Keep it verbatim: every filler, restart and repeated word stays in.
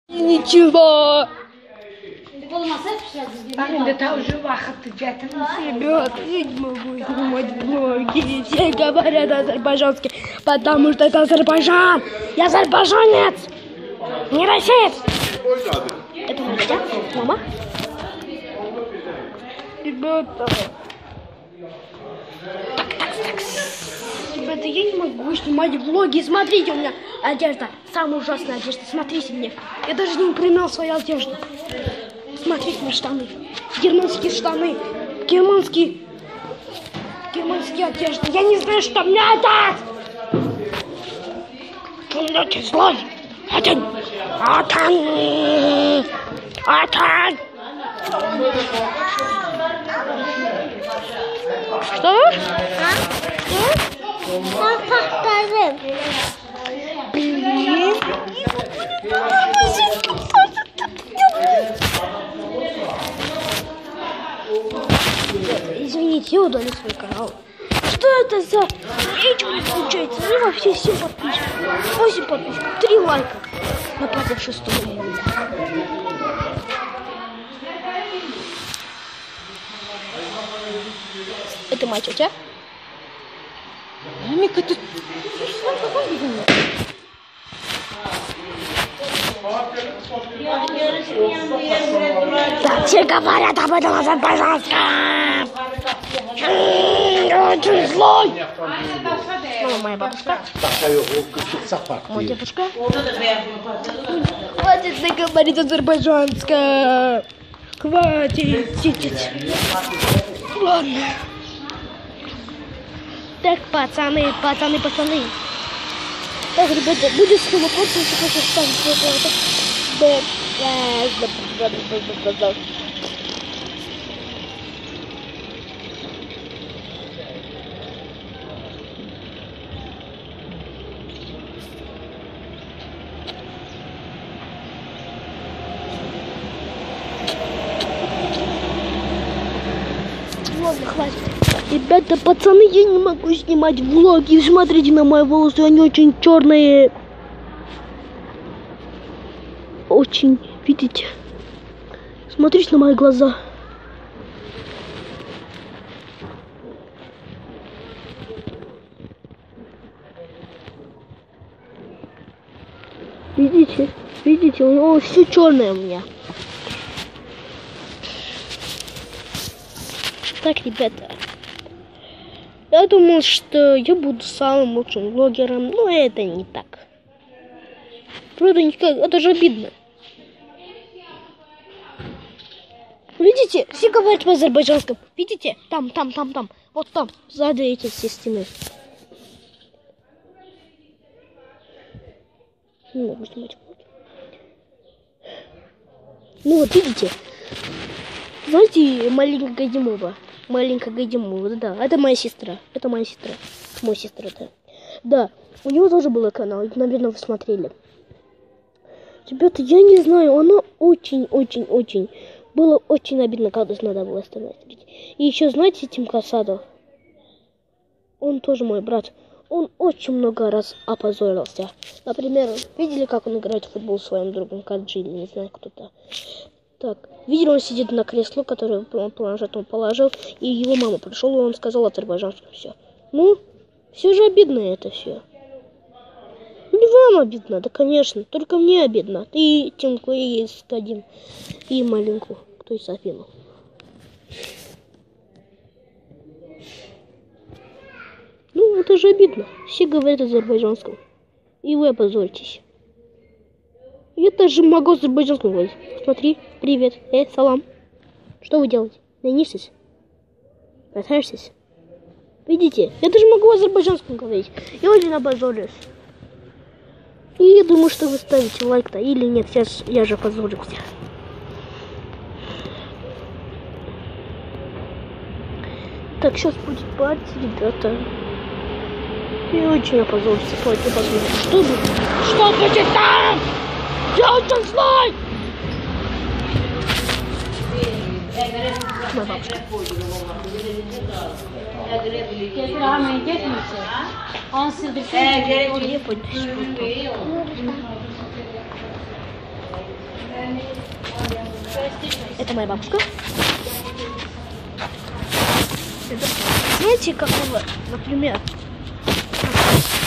Ничего. Это уже вахты, Ребята, я не могу снимать влоги. Все говорят азербайджанский, потому что это Азербайджан. Я азербайджанец, не россиец. Это Настя, мама. Ребята. Ребята, я не могу снимать влоги. Смотрите, у меня одежда. Самая ужасная одежда. Смотрите мне. Я даже не упоминал свою одежду. Смотрите на штаны. Германские штаны. Германские. Германские одежды. Я не знаю, что мне отдать. Ты злой. Атан. Атан. Атан. Что? А? Что? Блин. Извините, я удалю свой канал. Что это за видео не получается? Не вообще семь подписчиков. восемь подписчиков, три лайка. На пятьдесят шестом. Это моя тетя. Мика, ты... Так все говорят об этом азербайджанском. Очень злой. Мама, моя бабушка. Моя дедушка. Хватит говорить азербайджанском. Хватит. Ладно. Так, пацаны, пацаны, пацаны. Так, ребята, будет снова код, если хочу ставить это. Ладно, хватит. Ребята, пацаны, я не могу снимать влоги. Смотрите на мои волосы, они очень черные. Очень, видите? Смотрите на мои глаза. Видите? Видите? У него все черное у меня. Так, ребята. Я думал, что я буду самым лучшим блогером, но это не так. Правда, никак, это же обидно. Видите, все говорят в азербайджанском. Видите? Там, там, там, там. Вот там, сзади эти все стены. Не могу снимать. Ну вот, видите? Знаете, маленькая Гайдимова. Маленькая Гайдимова, да, это моя сестра. Это моя сестра. Моя сестра, да. Да, у него тоже был канал, наверное, вы смотрели. Ребята, я не знаю, она очень-очень-очень... Было очень обидно, когда надо было оставить. И еще, знаете, Тим Касадов? Он тоже мой брат. Он очень много раз опозорился. Например, видели, как он играет в футбол с своим другом Каджи, или не знаю, кто-то. Так, видели, он сидит на кресло, которое он планшетом положил, и его мама пришел, и он сказал азербайджанском все. Ну, все же обидно это все. Не вам обидно, да, конечно, только мне обидно. И Тимку, и Скадим, и маленькую, кто и Софину. Ну, это же обидно. Все говорят азербайджанском. И вы опозоритесь. Я даже могу азербайджанском говорить. Смотри, привет, э, салам. Что вы делаете? Нанишься? Катаешься? Видите, я даже могу азербайджанском говорить. Я очень опозорюсь. И я думаю, что вы ставите лайк-то или нет. Сейчас я же опозорился. Так, сейчас будет партия, ребята. Я очень опозорился. Давайте посмотрим. Что будет? Что будет там? Я очень злой! Моя бабушка. Это моя бабушка. Это, знаете, как, например,